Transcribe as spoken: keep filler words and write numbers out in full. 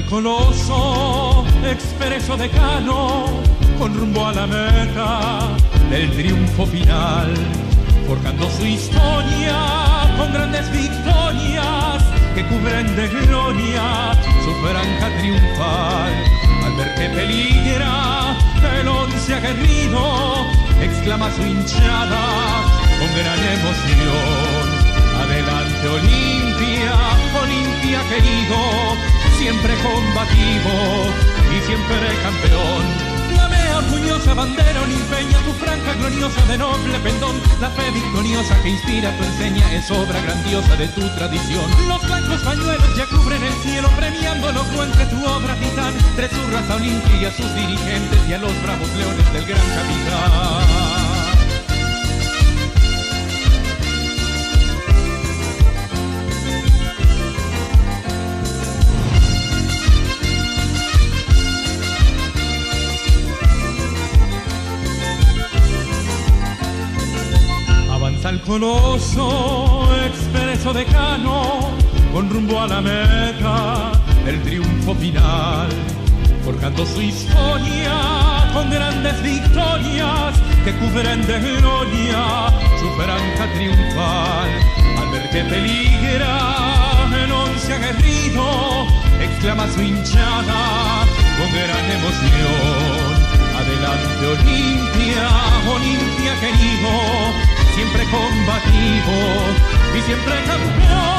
coloso, expreso decano, con rumbo a la meta del triunfo final, forjando su historia con grandes victorias que cubren de gloria su franja triunfal. Al ver que peligra el once aguerrido, exclama su hinchada con gran emoción: adelante Olimpia, Olimpia querido, siempre combativo y siempre campeón. Flamea orgullosa bandera olimpeña, tu franja gloriosa de noble pendón. La fe victoriosa que inspira tu enseña es obra grandiosa de tu tradición. Los blancos pañuelos ya cubren el cielo, premiando lo entre tu obra titán. Tres hurras a Olimpia y a sus dirigentes y a los bravos leones del gran capitán. Al coloso, expreso decano, con rumbo a la meta del triunfo final, forjando su historia con grandes victorias que cubren de gloria su franja triunfal. Al ver que peligra el once aguerrido, exclama su hinchada con gran emoción: adelante Olimpia, Olimpia querido, siempre combativo y siempre campeón.